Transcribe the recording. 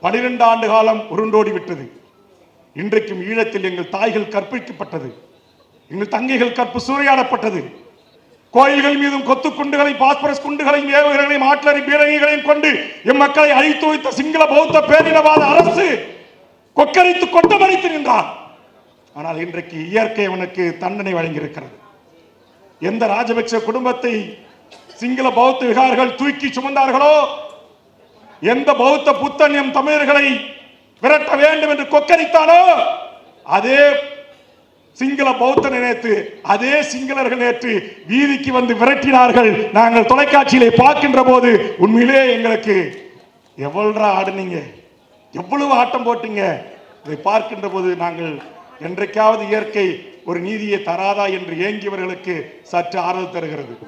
12 ஆண்டு காலம் உருண்டோடி விட்டது. இன்றைக்கும் ஈழத்தில் எங்கள் தாய்கள் கற்பிக்கப்பட்டது, எங்கள் தங்கைகள் கற்பு சூறையாடப்பட்டது. கோயில்கள் மீதும் கொத்து குண்டுகளை, பாஸ்பரஸ் குண்டுகளையும், ஏவுகணைகளையும், ஆட்லரி பீரங்கிகளையும் கொண்டு எம் மக்களை அழித்து வைத்த சிங்கள பௌத்த பேரினவாத அரசு கொக்கரித்து கொட்டமடித்து நின்றார். ஆனால் இன்றைக்கு இயற்கை அவனுக்கு தண்டனை வழங்கியிருக்கிறது. எந்த ராஜபக்ச குடும்பத்தை சிங்கள பௌத்த விகார்கள் தூக்கி சுமந்தார்களோ, எந்த பௌத்த புத்தன்யம் தமிழர்களை விரட்ட வேண்டும் என்று கொக்கரித்தானோ, அதே சிங்கள பௌத்தனை நேற்று அதே சிங்களர்கள் நேற்று வீதிக்கு வந்து விரட்டினார்கள். நாங்கள் தொலைக்காட்சியிலே பார்க்கின்ற போது உண்மையிலே எங்களுக்கு எவ்வளவு ஆடுனீங்க, எவ்வளவு ஆட்டம் போட்டீங்க, இதை பார்க்கின்ற போது நாங்கள் என்றைக்காவது இயற்கை ஒரு நீதியை தராதா என்று ஏங்கியவர்களுக்கு சற்று ஆறுதல் தருகிறது.